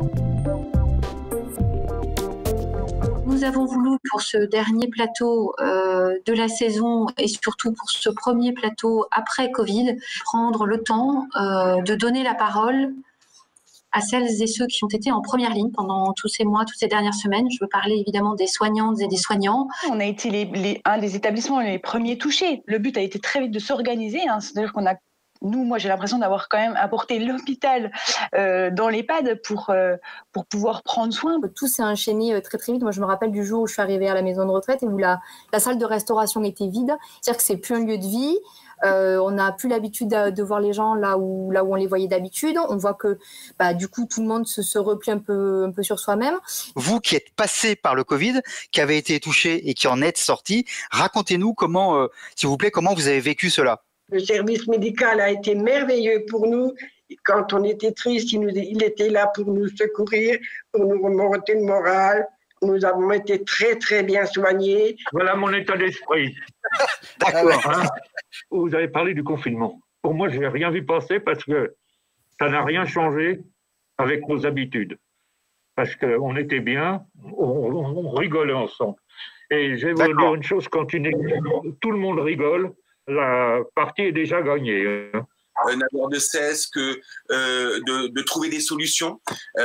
Nous avons voulu, pour ce dernier plateau de la saison et surtout pour ce premier plateau après Covid, prendre le temps de donner la parole à celles et ceux qui ont été en première ligne pendant tous ces mois, toutes ces dernières semaines. Je veux parler évidemment des soignantes et des soignants. On a été un des établissements les premiers touchés. Le but a été très vite de s'organiser. C'est-à-dire qu'on a moi, j'ai l'impression d'avoir quand même apporté l'hôpital dans l'EHPAD pour pouvoir prendre soin. Tout s'est enchaîné très très vite. Moi, je me rappelle du jour où je suis arrivée à la maison de retraite et où la salle de restauration était vide. C'est-à-dire que c'est plus un lieu de vie. On n'a plus l'habitude de voir les gens là où on les voyait d'habitude. On voit que du coup tout le monde se replie un peu sur soi-même. Vous qui êtes passé par le Covid, qui avez été touché et qui en êtes sorti, racontez-nous comment, s'il vous plaît, comment vous avez vécu cela. Le service médical a été merveilleux pour nous. Quand on était triste, il était là pour nous secourir, pour nous remonter le moral. Nous avons été très, très bien soignés. Voilà mon état d'esprit. D'accord. Vous avez parlé du confinement. Pour moi, je n'ai rien vu passer parce que ça n'a rien changé avec nos habitudes. Parce qu'on était bien, on rigolait ensemble. Et je vais vous dire une chose, quand tout le monde rigole, la partie est déjà gagnée. N'avoir de cesse que de trouver des solutions.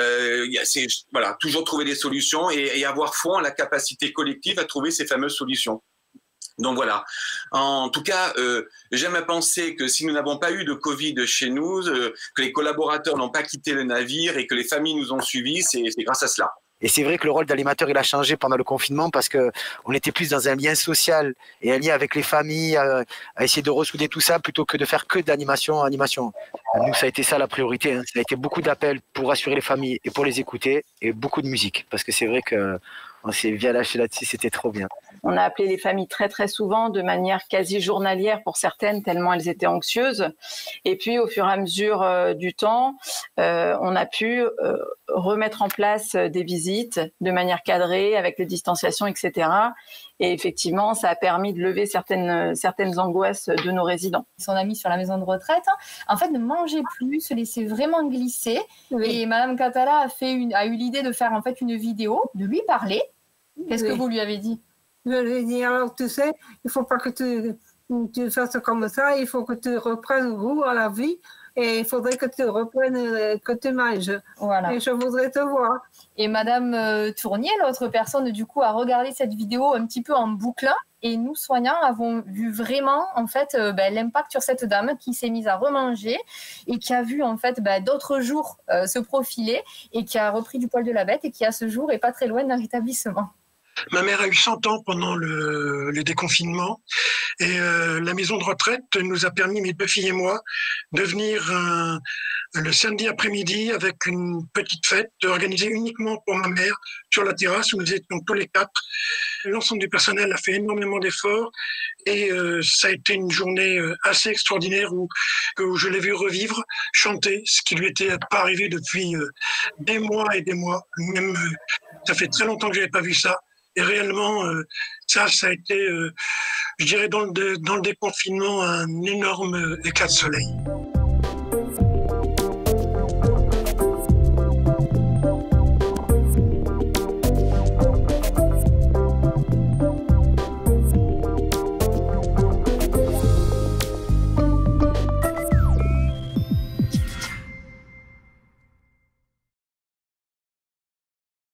Toujours trouver des solutions et avoir foi en la capacité collective à trouver ces fameuses solutions. Donc voilà. En tout cas, j'aime à penser que si nous n'avons pas eu de Covid chez nous, que les collaborateurs n'ont pas quitté le navire et que les familles nous ont suivis, c'est grâce à cela. Et c'est vrai que le rôle d'animateur, il a changé pendant le confinement parce qu'on était plus dans un lien social et un lien avec les familles, à essayer de ressouder tout ça plutôt que de faire que d'animation. Nous, ça a été ça la priorité. Ça a été beaucoup d'appels pour rassurer les familles et pour les écouter et beaucoup de musique. Parce que c'est vrai qu'on s'est bien lâché là-dessus, c'était trop bien. On a appelé les familles très très souvent, de manière quasi journalière pour certaines, tellement elles étaient anxieuses. Et puis au fur et à mesure du temps, on a pu remettre en place des visites de manière cadrée, avec les distanciations, etc. Et effectivement, ça a permis de lever certaines angoisses de nos résidents. On a mis sur la maison de retraite, en fait, ne manger plus, se laisser vraiment glisser. Oui. Et Madame Catala a eu l'idée de faire en fait une vidéo, de lui parler. Qu'est-ce que vous lui avez dit ? Je lui ai dit, alors tu sais, il ne faut pas que tu fasses comme ça, il faut que tu reprennes goût à la vie et il faudrait que tu reprennes, que tu manges. Voilà. Et je voudrais te voir. Et Madame Tournier, l'autre personne, du coup, a regardé cette vidéo un petit peu en boucle. Et nous, soignants, avons vu vraiment, en fait, l'impact sur cette dame qui s'est mise à remanger et qui a vu, en fait, d'autres jours se profiler et qui a repris du poil de la bête et qui, à ce jour, est pas très loin d'un rétablissement. Ma mère a eu 100 ans pendant le déconfinement et la maison de retraite nous a permis, mes deux filles et moi, de venir le samedi après-midi avec une petite fête organisée uniquement pour ma mère sur la terrasse où nous étions tous les quatre. L'ensemble du personnel a fait énormément d'efforts et ça a été une journée assez extraordinaire où je l'ai vu revivre, chanter, ce qui lui était pas arrivé depuis des mois et des mois. Même ça fait très longtemps que je n'avais pas vu ça. Et réellement, ça a été, je dirais, dans le déconfinement, un énorme éclat de soleil.